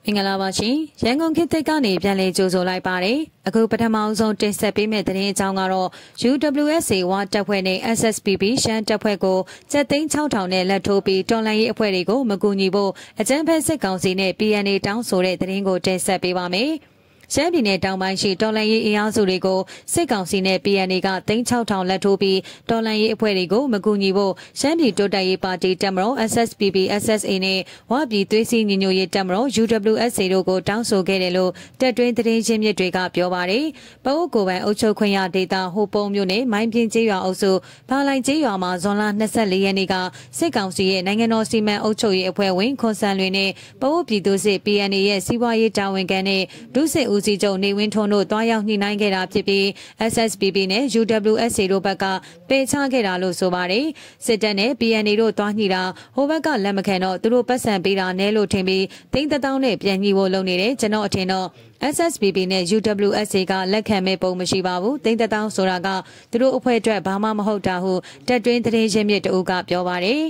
င်္ဂလာပါရှင်ရန်ကုန်ခေတ်သစ်ကနေပြန်လည်ကြိုဆိုလိုက်ပါတယ်အခုပထမဆုံးတင်ဆက်ပေးမယ့်သတင်းအကြောင်းကတော့ UWSA ဝါတပ်ဖွဲ့နဲ့ SSPB ရှမ်းတပ်ဖွဲ့ကိုကျပ်သိန်း6000နဲ့လက်ထိုးပြီးတော်လှန်ရေးအဖွဲ့တွေကိုမကူညီဖို့အကြမ်းဖက်စစ်ကောင်စီနဲ့ PNA တောင်းဆိုတဲ့သတင်းကိုတင်ဆက်ပေးပါမယ်ရှမ်းပြည်နယ်တောင်ပိုင်းရှိတော်လှန်ရေးအင်အားစုတွေကိုစစ်ကောင်စီနဲ့ PNA ကသိန်း6000လက်ထိုးပြီးတော်လှန်ရေးအဖွဲ့တွေကိုမကူညီဖို့ရှမ်းပြည်တိုးတက်ရေးပါတီတပ်မတော် SSPB SSA နဲ့ဝပြည်သွေးစည်းညီညွတ်ရေးတပ်မတော် UWSA တို့ကိုတောင်းဆိုခဲ့တယ်လို့တပ်တွင်းသတင်းရင်းမြစ်တွေကပြောပါတယ်။ပအိုးကိုပိုင်အုပ်ချုပ်ခွင့်ရဒေသဟိုပုံမြို့နယ်မိုင်းပြင်းကျေးရွာအုပ်စုဘာလိုင်ကျေးရွာမှာဇွန်လ24ရက်နေ့ကစစ်ကောင်စီရဲ့နိုင်ငံတော်စီမံအုပ်ချုပ်ရေးအဖွဲ့ဝင်ခွန်ဆန်လွင်နဲ့ပအိုးပြည်သူစစ် PNA ရဲ့စီးပွားရေးတာဝန်ခံနဲ့ဒုစစ်ဦးစီးချုပ်နေဝင်းထွန်းတို့တွားရောက်ညှိနှိုင်းခဲ့တာဖြစ်ပြီး SSPB နဲ့ UWSA တို့ဘက်ကပယ်ချခဲ့တာလို့ဆိုပါတယ်စစ်တပ်နဲ့ PNA တို့တွားညှိတာဟိုဘက်ကလက်မခံတော့သူတို့ပတ်စံပေးတာနဲလို့ထင်ပြီးသိန်း1000နဲ့ပြန်ညှိဖို့လုပ်နေတယ်ကျွန်တော်အထင်တော့SSPB နဲ့ UWSA ကလက်ခံမဲ့ပုံမရှိပါဘူးသိန်း1000ဆိုတာကသူတို့အဖွဲ့အတွက်ဘာမှမဟုတ်တာဟုတပ်တွင်းသတင်းရင်းမြစ်တအုပ်ကပြောပါတယ်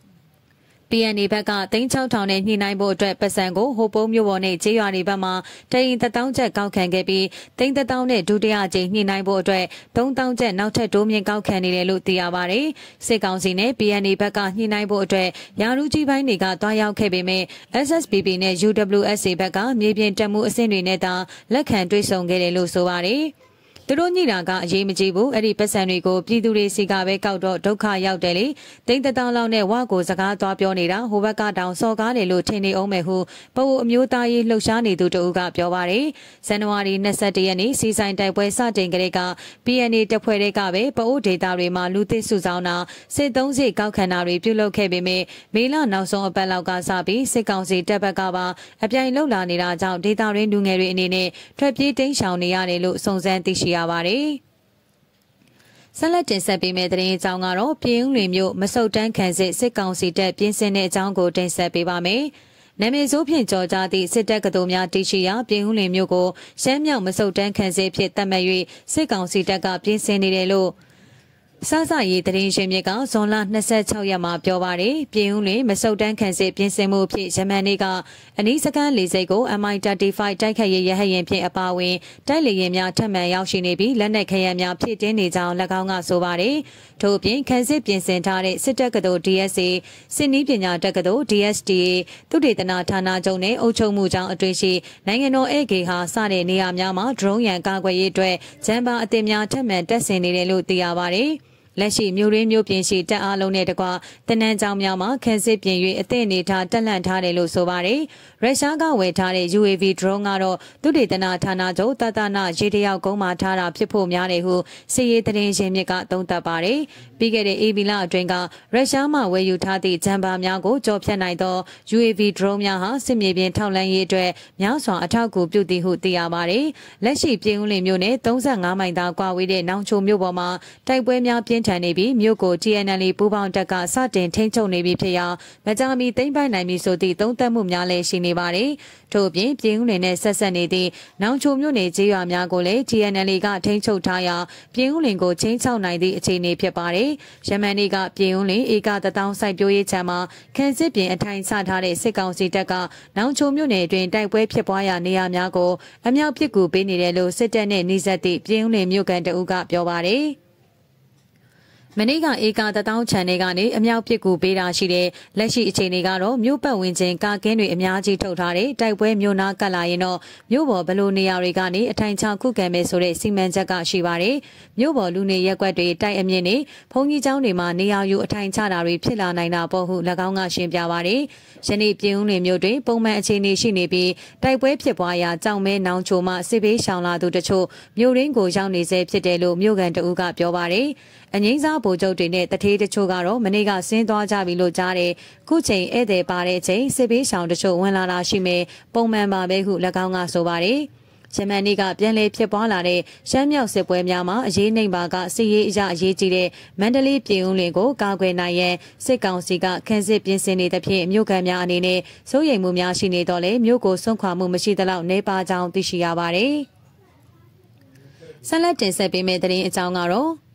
PNA ဘက်ကသိန်း6000နဲ့ညှိနှိုင်းဖို့အတွက်ပတ်စံကိုဟိုပုံးမြို့ပေါ်နဲ့ကျေးရွာတွေဘက်မှာတရင်1000ကျပ်ကောက်ခံခဲ့ပြီးသိန်း1000နဲ့ဒုတိယအကြိမ်ညှိနှိုင်းဖို့အတွက်3000ကျပ်နောက်ထပ်တိုးမြင့်ကောက်ခံနေတယ်လို့သိရပါတယ်။စစ်ကောင်စီနဲ့ PNA ဘက်ကညှိနှိုင်းဖို့အတွက်ရာထူးကြီးပိုင်းတွေကတွားရောက်ခဲ့ပေမဲ့ SSPB နဲ့ UWSA ဘက်ကမြေပြင်တက်မှုအဆင့်တွေနဲ့သာလက်ခံတွေ့ဆုံခဲ့တယ်လို့ဆိုပါတယ်။သူတို့ညှိတာကအရေးမကြီးဘူးအဲ့ဒီပတ်စံတွေကိုပြည်သူတွေစီကပဲကောက်တော့ဒုက္ခရောက်တယ်လေသိန်း1000လောက်နဲ့ဝါကိုစကားသွားပြောနေတာဟိုဘက်ကတောင်စော်ကားတယ်လို့ထင်နေအောင်မယ်ဟုပအိုအမျိုးသားရေးလှုပ်ရှားနေသူတဦးကပြောပါတယ်ဇန်နဝါရီ21ရက်နေ့စီဆိုင်တိုက်ပွဲစတင်ကြတဲ့က PNA တပ်ဖွဲ့တွေကပဲပအိုဒေတာတွေမှာလူသစ်စုဆောင်းတာစစ်သုံးစစ်ကောက်ခံတာတွေပြုလုပ်ခဲ့ပေမဲ့မေလနောက်ဆုံးအပတ်လောက်ကစပြီးစစ်ကောင်စီတပ်ဘက်ကပါအပြိုင်လှုပ်လာနေတာကြောင့်ဒေတာရင်းလူငယ်တွေအနေနဲ့ထွက်ပြေးတိမ်းရှောင်နေရတယ်လို့စုံစမ်းသိရှိရပါတယ်ဆက်လက်တင်ဆက်ပေးမယ့်သတင်းအကြောင်းကတော့ပြည်ဦးလွင်မြို့မဆုတ်တန်းခံစစ်ကောင်စီတပ်ပြင်ဆင်တဲ့အကြောင်းကိုတင်ဆက်ပေးပါမယ်။နာမည်ဆိုးဖြင့်ကြော်ကြားသည့်စစ်တပ်ကတော်များတရှိရာပြည်ဦးလွင်မြို့ကိုရှမ်းမြောက်မဆုတ်တန်းခံစစ်ဖြစ်သတ်မှတ်၍စစ်ကောင်စီတပ်ကပြင်ဆင်နေတယ်လို့စရေးသတင်းရှင်မြစ်ကဇွန်လ26ရက်မှာပြောပါတယ်ပြည်ဦးလွင်မဆုတ်တန်းခံစစ်ပြင်ဆင်မှုဖြစ်ယမန်နေ့ကအနီးစကန်လေဆိပ်ကို MI35 တိုက်ခတ်ရေးရဟတ်ယာဉ်ဖြင့်အပါအဝင်တိုက်လေယာဉ်များထပ်မံရောက်ရှိနေပြီးလက်နက်ခဲယမ်းများဖြည့်တင်းနေကြောင်း၎င်းကဆိုပါတယ်ထို့ပြင်ခံစစ်ပြင်ဆင်ထားတဲ့စစ်တပ်ကတော် DSA စစ်နည်းပညာတက္ကသိုလ် DSTA သုတေသနဌာနချုပ်နဲ့အုပ်ချုပ်မှုကြောင့်အတွင်းရှိနိုင်ငံတော်ဧကေဟာစတဲ့နေရာများမှာ drone ရန်ကာကွယ်ရေးအတွက်ဂျမ်ဘာအသစ်များထပ်မံတက်ဆင်နေတယ်လို့သိရပါတယ်လက်ရှိမြို့ရင်းမြို့ပြင်ရှိတပ်အားလုံးနဲ့တကွတနန်းကြောင်များမှာခန်းစစ်ပြင်၍အသင့်အနေထားတက်လှန့်ထားတယ်လို့ဆိုပါတယ်။ရုရှားကဝယ်ထားတဲ့ UAV drone ကတော့သုတေသနဌာနချုပ်တသနာရေတရောက်ကုန်းမှာထားတာဖြစ်ဖို့များတယ်ဟုစစ်ရေးသတင်းရင်းမြစ်ကသုံးသပ်ပါတယ်။ပြီးခဲ့တဲ့ဧပြီလအတွင်းကရုရှားမှဝယ်ယူထားသည့်ဂျမ်ဘာများကိုကြော်ဖြတ်နိုင်သော UAV drone များဟာစစ်မြေပြင်ထောက်လှမ်းရေးအတွက်များစွာအထောက်အကူပြုသည်ဟုသိရပါတယ်။လက်ရှိပြည်ဦးလင်မြို့နယ်35မိုင်သာကွာဝေးတဲ့နောင်ချိုမြို့ပေါ်မှာတိုက်ပွဲများပြင်းထန်နေပြီးမြို့ကို TNL ပူးပေါင်းတပ်ကစတင်ထိန်းချုပ်နေပြီဖြစ်ရာမကြာမီသိမ်းပိုက်နိုင်ပြီဆိုသည့်သုံးသပ်မှုများလည်းရှိနေပါတယ်။ထို့ပြင်ပြည်ဦးလင်နဲ့ဆက်ဆက်နေသည့်နောင်ချိုမြို့နယ်ကျေးရွာများကိုလည်း TNL ကထိန်းချုပ်ထားရာပြည်ဦးလင်ကိုချင်းချောက်နိုင်သည့်အခြေအနေဖြစ်ပါတယ်။ယမန်နေ့ကပြည်ဦးလင်ဧက1000စိုက်ပျိုးရေးခြံမှာခန်းစစ်ပြင်အထိုင်ချထားတဲ့စစ်ကောင်စီတပ်ကနောင်ချိုမြို့နယ်အတွင်းတိုက်ပွဲဖြစ်ပွားရာနေရာများကိုအမြောက်ပစ်ကူပေးနေတယ်လို့စစ်တပ်နဲ့နှိစက်သည့်ပြည်ဦးလင်မြို့ကန်တအုပ်ကပြောပါတယ်။မနေ့ကဧက1000ချန်နယ်ကနေအမြောက်ပစ်ကူပေးတာရှိတဲ့လက်ရှိအခြေအနေကတော့မြို့ပတ်ဝန်းကျင်ကာကင်းတွေအများကြီးထုတ်ထားတဲ့တိုက်ပွဲမြို့နာကတ်လာရင်တော့မြို့ပေါ်ဘလို့နေရာတွေကနေအထိုင်ချခုခံမယ်ဆိုတဲ့စီမံချက်ကရှိပါတယ်မြို့ပေါ်လူနေရက်ကွက်တွေတိုက်အမြင့်နေဘုံကြီးကျောင်းတွေမှာနေရာယူအထိုင်ချတာတွေဖြစ်လာနိုင်တာပေါ့ဟု၎င်းကရှင်းပြပါတယ်ယနေ့ပြည်ဦးလွင်မြို့တွင်ပုံမှန်အခြေအနေရှိနေပြီးတိုက်ပွဲဖြစ်ပွားရာကြောင်မဲနောင်ချိုမှစစ်ဘေးရှောင်လာသူတချို့မြို့ရင်းကိုရောက်နေဆဲဖြစ်တယ်လို့မြို့ကန်တအုပ်ကပြောပါတယ်အငိမ့်စားဗိုလ်ချုပ်တွေနဲ့တထေးတချို့ကတော့မနေ့ကဆင်းသွားကြပြီလို့ကြားတယ်။ခုချိန်ဧည့်သည်ပါတဲ့အချိန်စစ်ဘေးရှောင်တချို့ဝင်လာတာရှိမယ်ပုံမှန်ပါပဲဟု၎င်းကဆိုပါတယ်။ယမန်နေ့ကပြန်လည်ဖြစ်ပွားလာတဲ့ရှမ်းမြောက်စစ်ပွဲများမှာအရေးနှိမ်ပါကစစ်ရေးအရအရေးကြီးတဲ့မန္တလေးပြည်ဦးလွင်ကိုကာကွယ်နိုင်ရန်စစ်ကောင်စီကခန်းစစ်ပြင်ဆင်နေသဖြင့်မြို့ကန်များအနေနဲ့စိုးရိမ်မှုများရှိနေတော့လေမြို့ကိုဆုံးခွာမှုမရှိသလောက်နေပါကြောင်းသိရှိရပါတယ်။ဆက်လက်တင်ဆက်ပေးမယ့်သတင်းအကြောင်းကတော့မ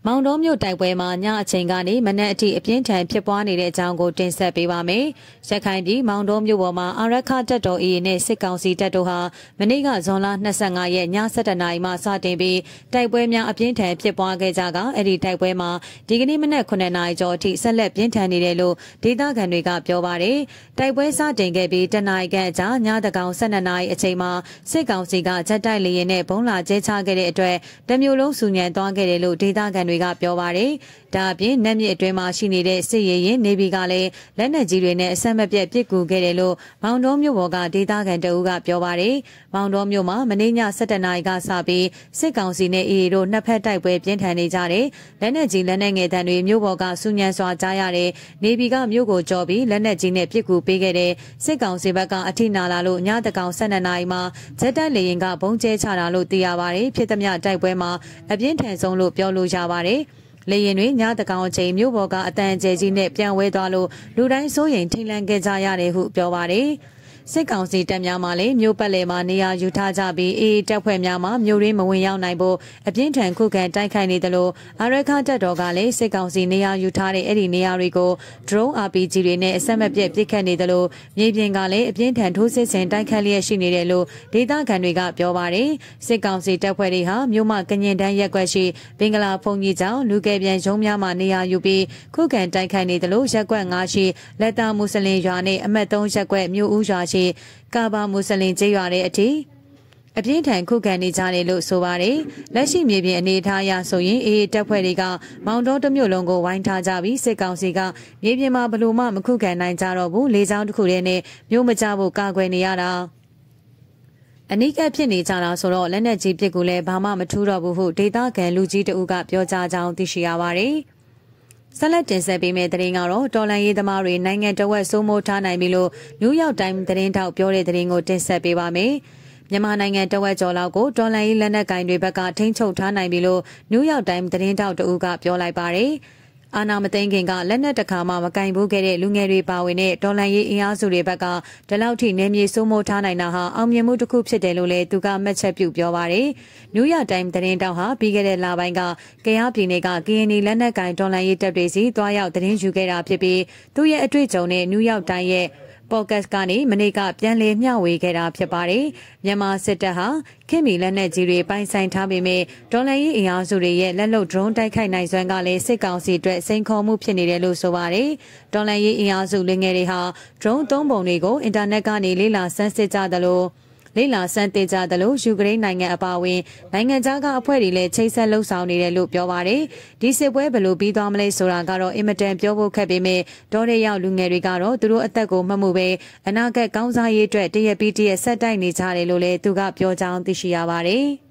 မောင်တော်မြို့တိုက်ပွဲမှာညအချိန်ကနေမနက်အထိအပြင်းထန်ဖြစ်ပွားနေတဲ့အကြောင်းကိုတင်ဆက်ပေးပါမယ်။ရခိုင်ပြည်မောင်တော်မြို့ပေါ်မှာအာရခတပ်တော် AA နဲ့စစ်ကောင်စီတပ်တို့ဟာမနေ့ကဇွန်လ25ရက်ည7:00နာရီမှစတင်ပြီးတိုက်ပွဲများအပြင်းထန်ဖြစ်ပွားခဲ့ကြကအဲ့ဒီတိုက်ပွဲမှာဒီကနေ့မနက်9:00နာရီကျော်အထိဆက်လက်ပြင်းထန်နေတယ်လို့ဒေသခံတွေကပြောပါတယ်။တိုက်ပွဲစတင်ခဲ့ပြီးတနာရီခန့်ကြာညတကောင်12:00နာရီအချိန်မှာစစ်ကောင်စီကဂျက်တိုက်လေယာဉ်နဲ့ဘုံလာကျဲချခဲ့တဲ့အတွက်တမျိုးလုံးစုညံသွားခဲ့တယ်လို့ဒေသခံတွေကပြောပါတယ်။ဒါအပြင်နက်မြစ်အတွင်းမှာရှိနေတဲ့စစ်ရေးရင်နေပြည်ကလည်းလက်နက်ကြီးတွေနဲ့အဆက်မပြတ်ပစ်ကူခဲ့တယ်လို့မောင်တော်မြို့ပေါ်ကဒေသခံတအူးကပြောပါတယ်။မောင်တော်မြို့မှာမနေ့ည7:00နာရီကစပြီးစစ်ကောင်စီနဲ့ AA တို့နှစ်ဖက်တိုက်ပွဲပြင်းထန်နေကြတယ်။လက်နက်ကြီးလက်နက်ငယ်တန်းတွေမြို့ပေါ်ကစုညံစွာကြားရတယ်။နေပြည်ကမြို့ကိုကြော်ပြီးလက်နက်ကြီးနဲ့ပစ်ကူပေးခဲ့တဲ့စစ်ကောင်စီဘက်ကအထိနာလာလို့ညတကောင်12:00နာရီမှာဂျက်တိုက်လေယာဉ်ကဘုံကျဲချတာလို့သိရပါတယ်။ဖြစ်သမျှတိုက်ပွဲမှာအပြင်းထန်ဆုံးလို့ပြောလို့ရပါတယ်။လေရင်တွေညတကောင်အချိန်မြို့ပေါ်ကအတန်ကျဲကြီးနဲ့ပြန်ဝဲသွားလို့လူတိုင်းစိုးရိမ်ထိတ်လန့်ခဲ့ကြရတယ်ဟုပြောပါတယ်။စစ်ကောင်စီတပ်များမှလည်းမြို့ပတ်လည်မှာနေရာယူထားကြပြီးအေးတပ်ဖွဲ့များမှမြို့ရင်းမဝင်ရောက်နိုင်ဖို့အပြင်းထန်ခုခံတိုက်ခိုက်နေတယ်လို့အာရခတပ်တော်ကလည်းစစ်ကောင်စီနေရာယူထားတဲ့အဲ့ဒီနေရာတွေကို drone RPG တွေနဲ့အဆက်မပြတ်ပစ်ခတ်နေတယ်လို့မြေပြင်ကလည်းအပြင်းထန်ထိုးစစ်ဆင်တိုက်ခတ်လျက်ရှိနေတယ်လို့ဒေသခံတွေကပြောပါတယ်စစ်ကောင်စီတပ်ဖွဲ့တွေဟာမြို့မှကညင်တန်းရက်ကွက်ရှိဘင်္ဂလာဖုန်ကြီးကျောင်းလူကယ်ပြန်ရုံးများမှနေရာယူပြီးခုခံတိုက်ခိုက်နေတယ်လို့ရက်ကွက်9ရှိလက်တာမွတ်စလင်ရွာနဲ့အမတ်3ရက်ကွက်မြို့ဦးရွာကာဘာမွတ်စလင်ကျေးရွာတဲ့အထိအပြင်းထန်ခုခံနေကြတယ်လို့ဆိုပါတယ်လက်ရှိမြေပြင်အနေအထားအရဆိုရင်အေးတပ်ဖွဲ့တွေကမောင်တော်တမြို့လုံးကိုဝိုင်းထားကြပြီးစစ်ကောင်စီကမြေပြင်မှာဘလို့မှမခုခံနိုင်ကြတော့ဘူးလေကြောင်းတစ်ခုတည်းနဲ့မြို့မကြဖို့ကာကွယ်နေရတာအနိကဖြစ်နေကြတာဆိုတော့လက်နက်ကြီးပစ်ကူလည်းဘာမှမထူးတော့ဘူးဟုဒေသခံလူကြီးတအုပ်ကပြောကြားကြောင်းသိရှိရပါတယ်ဆက်လက်တင်ဆက်ပေးမယ့်သတင်းကတော့တော်လန်ရေးသမားတွေနိုင်ငံတော်ဝက်စိုးမိုးထားနိုင်ပြီလို့နယူးယောက်တိုင်းသတင်းထောက်ပြောတဲ့သတင်းကိုတင်ဆက်ပေးပါမယ်။မြန်မာနိုင်ငံတော်ဝက်ကျော်လောက်ကိုတော်လန်ရေးလက်နက်ကင်တွေဘက်ကထိန်းချုပ်ထားနိုင်ပြီလို့နယူးယောက်တိုင်းသတင်းထောက်တဦးကပြောလိုက်ပါတယ်။အာနာမသိန်းခင်ကလက်နက်တခါမှမကင်ဘူးခဲ့တဲ့လူငယ်တွေပါဝင်တဲ့တော်လန်ရေးအင်အားစုတွေဘက်ကဒီလောက်ထိနေမြေစိုးမိုးထားနိုင်တာဟာအောင်မြင်မှုတစ်ခုဖြစ်တယ်လို့လည်းသူကမှတ်ချက်ပြုပြောပါတယ်။နယူးယောက်တိုင်းသတင်းတောက်ဟာပြီးခဲ့တဲ့လပိုင်းကကယားပြည်နယ်ကကရင်နီလက်နက်ကင်တော်လန်ရေးတပ်တွေစီတွားရောက်သတင်းယူခဲ့တာဖြစ်ပြီးသူရဲ့အတွေ့အကြုံနဲ့နယူးယောက်တိုင်းရဲ့ပေါ့ကတ်ကနေမနေ့ကပြန်လည်မျှဝေခဲ့တာဖြစ်ပါတယ်။မြန်မာစစ်တပ်ဟာခင်မီလက်နက်ကြီးတွေပိုင်ဆိုင်ထားပေမဲ့ဒေါ်လာရေးအင်အားစုတွေရဲ့လက်လုံ drone တိုက်ခိုက်နိုင်စွမ်းကလည်းစစ်ကောင်စီအတွက်စိန်ခေါ်မှုဖြစ်နေတယ်လို့ဆိုပါတယ်။ဒေါ်လာရေးအင်အားစုလူငယ်တွေဟာ drone သုံးပုံတွေကိုအင်တာနက်ကနေလေ့လာဆန်းစစ်ကြသလိုလိလာစံတေကြသလိုယူကရိန်းနိုင်ငံအပါအဝင်နိုင်ငံခြားကအဖွဲ့တွေလည်းချိတ်ဆက်လှုပ်ဆောင်နေတယ်လို့ပြောပါတယ်။ဒီစစ်ပွဲဘယ်လိုပြီးသွားမလဲဆိုတာကတော့အင်မတန်ပြောဖို့ခက်ပေမဲ့ဒေါ်ရဲရောက်လူငယ်တွေကတော့သူတို့အသက်ကိုမှတ်မှုပဲအနာဂတ်ကောင်းစားရေးအတွက်တရက်ပြီးတရက်ဆက်တိုက်နေကြတယ်လို့လည်းသူကပြောကြောင်းသိရှိရပါတယ်။